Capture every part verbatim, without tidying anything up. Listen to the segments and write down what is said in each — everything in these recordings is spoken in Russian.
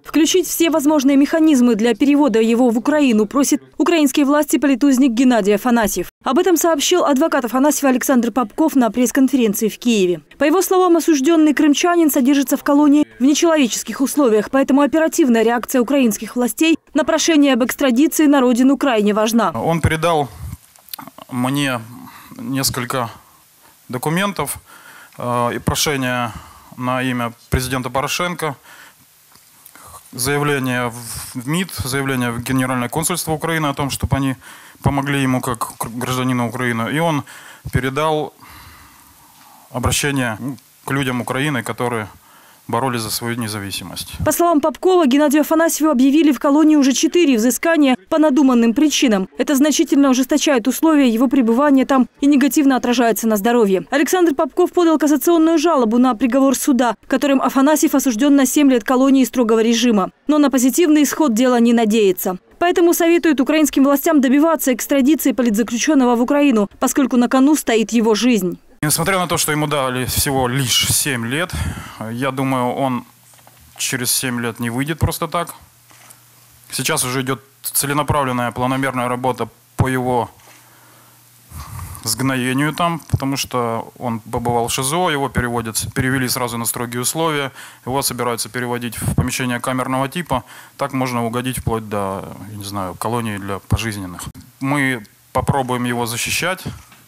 Включить все возможные механизмы для перевода его в Украину просит украинские власти политузник Геннадий Афанасьев. Об этом сообщил адвокат Афанасьева Александр Попков на пресс-конференции в Киеве. По его словам, осужденный крымчанин содержится в колонии в нечеловеческих условиях, поэтому оперативная реакция украинских властей на прошение об экстрадиции на родину крайне важна. Он передал мне несколько документов э, и прошение на имя президента Порошенко, заявление в МИД, заявление в Генеральное консульство Украины о том, чтобы они помогли ему как гражданину Украины. И он передал обращение к людям Украины, которые боролись за свою независимость. По словам Попкова, Геннадию Афанасьеву объявили в колонии уже четыре взыскания по надуманным причинам. Это значительно ужесточает условия его пребывания там и негативно отражается на здоровье. Александр Попков подал кассационную жалобу на приговор суда, которым Афанасьев осужден на семь лет колонии строгого режима. Но на позитивный исход дела не надеется. Поэтому советует украинским властям добиваться экстрадиции политзаключенного в Украину, поскольку на кону стоит его жизнь. Несмотря на то, что ему дали всего лишь семь лет, я думаю, он через семь лет не выйдет просто так. Сейчас уже идет целенаправленная, планомерная работа по его сгноению там, потому что он побывал в ШИЗО, его переводят, перевели сразу на строгие условия, его собираются переводить в помещение камерного типа. Так можно угодить вплоть до, я не знаю, колонии для пожизненных. Мы попробуем его защищать.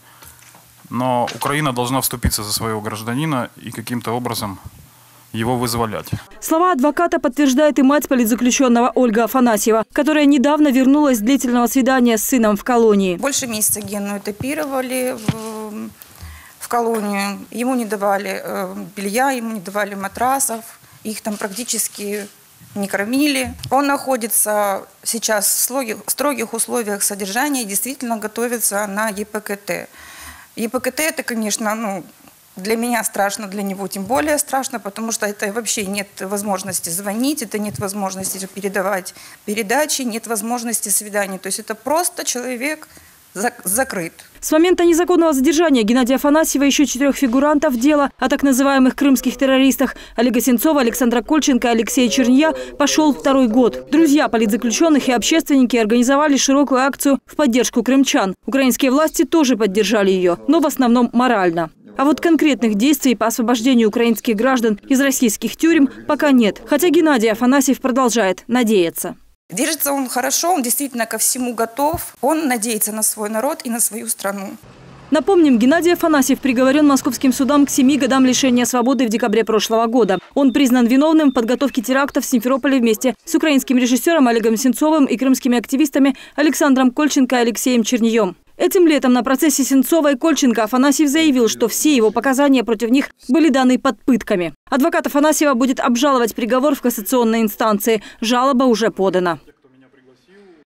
Но Украина должна вступиться за своего гражданина и каким-то образом его вызволять. Слова адвоката подтверждает и мать политзаключенного Ольга Афанасьева, которая недавно вернулась с длительного свидания с сыном в колонии. Больше месяца Гену этапировали в, в колонию. Ему не давали белья, ему не давали матрасов. Их там практически не кормили. Он находится сейчас в строгих условиях содержания и действительно готовится на Е П К Т. Е П К Т это, конечно, ну, для меня страшно, для него тем более страшно, потому что это вообще нет возможности звонить, это нет возможности передавать передачи, нет возможности свиданий. То есть это просто человек закрыт. С момента незаконного задержания Геннадия Афанасьева еще четырех фигурантов дела о так называемых крымских террористах Олега Сенцова, Александра Кольченко и Алексея Черния пошел второй год. Друзья политзаключенных и общественники организовали широкую акцию в поддержку крымчан. Украинские власти тоже поддержали ее, но в основном морально. А вот конкретных действий по освобождению украинских граждан из российских тюрем пока нет, хотя Геннадий Афанасьев продолжает надеяться. Держится он хорошо, он действительно ко всему готов. Он надеется на свой народ и на свою страну. Напомним, Геннадий Афанасьев приговорен московским судом к семи годам лишения свободы в декабре прошлого года. Он признан виновным в подготовке терактов в Симферополе вместе с украинским режиссером Олегом Сенцовым и крымскими активистами Александром Кольченко и Алексеем Чернием. Этим летом на процессе Сенцова и Кольченко Афанасьев заявил, что все его показания против них были даны под пытками. Адвокат Афанасьева будет обжаловать приговор в кассационной инстанции. Жалоба уже подана.